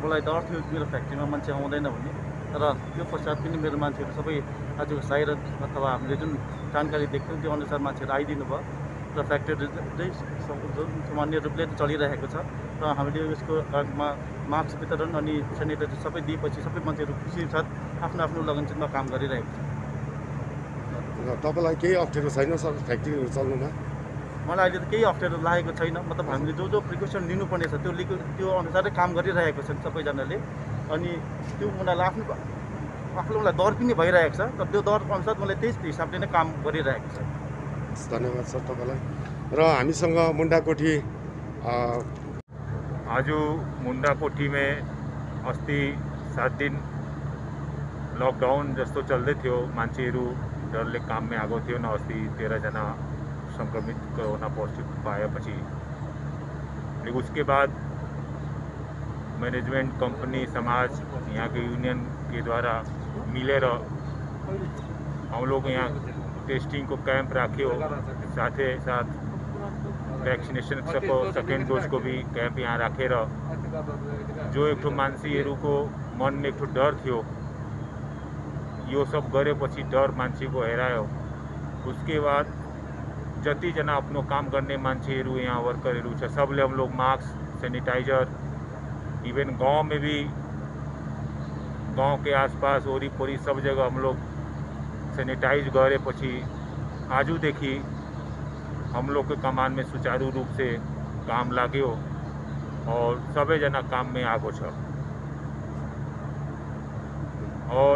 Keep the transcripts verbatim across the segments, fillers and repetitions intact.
मलाई डर थियो मेरो फ्याक्ट्रीमा मान्छे आउँदैन भन्ने। तर त्यो पश्चात पनि मेरो मान्छेहरू सबै आजको साइर अथवा हामीले जुन जानकारी देख्यौँ त्यो अनुसार मान्छेहरू आइदिनु भयो र फ्याक्ट्री चाहिँ सामान्य रूपले चलिरहेको छ र हामीले यसको मा मास्क वितरण अनि सेनिटाइजर सबै दिएपछि सबै मान्छेहरू खुसी साथ आफ्नो आफ्नो लगनचिनमा काम गरिरहेको छ। र तपाईँलाई केही अप्ठ्यारो छैन सर फ्याक्ट्रीहरू चल्नुमा? मलाई अहिले त केही अप्ठ्यारो लागेको छैन। मतलब हामीले जो जो प्रिकसन लिनुपर्ने छ त्यो लिएको त्यो अनुसारै काम गरिरहेको छन् सबैजनाले। अनि त्यो उनीहरूलाई आफ्नो आफ्नो मलाई डर पनि भइरहेको छ तर त्यो डर अनुसार मलाई त्यस हिसाबले नै काम गरिरहेको छ। धन्यवाद सर तपाईँलाई। र हामीसँग मुन्डाकोठी आज मुन्डाकोठी में अस्ति सात दिन लकडाउन जस्तो चल्दै थियो, मान्छेहरू डरले काम में आएको थियो न। अस्ति तेरह जना संक्रमित कोरोना पॉजिटिव पाएपछि उसके बाद मैनेजमेंट, कंपनी, समाज, यहाँ के यूनियन के द्वारा मिलेर हम लोग यहाँ टेस्टिंग को कैंप राख्यो, साथ ही साथ वैक्सीनेशन को सेकेंड डोज को भी कैंप यहाँ राखेर जो एक मान्छेहरू को मन में एक डर थियो यो सब गरेपछि डर मान्छे को हेरायो। उसके बाद जति जना अपनो काम गर्ने मान्छेहरू यहाँ वर्करहरू छ सबले हम लोग मास्क, सैनिटाइजर, इवन गांव में भी गांव के आसपास वरीपरी सब जगह हम लोग सैनिटाइज गरेपछि आजदेखि हम लोग के कमान में सुचारू रूप से काम लाग्यो और सबै जना काम में आगो छ। और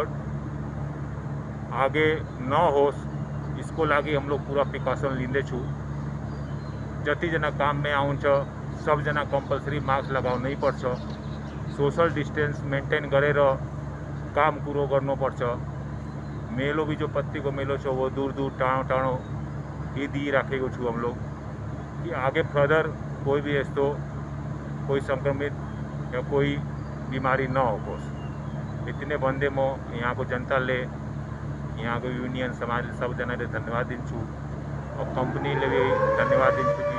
आगे न होस् इसको लागि हम लोग पूरा प्रिकॉशन लिँदैछु। जति जना काम में आउँछ सब जना कंपलसरी मास्क लगाउनै पर्छ, सोशल डिस्टेंस मेंटेन गरेर काम कुरो गर्नुपर्छ। मेलो भी जो पत्ती को मेलो छ वो दूर दूर टाढो टाढो ये दी राखेको छु हम लोग कि आगे फर्दर कोई भी यस्तो कोई संक्रमित या कोई बीमारी न होस्। इतने बंदे म यहाँ को जनताले, यहाँ को यूनियन, समाज सब जनाले धन्यवाद दिन्छु और कंपनीले भी धन्यवाद दिन्छु।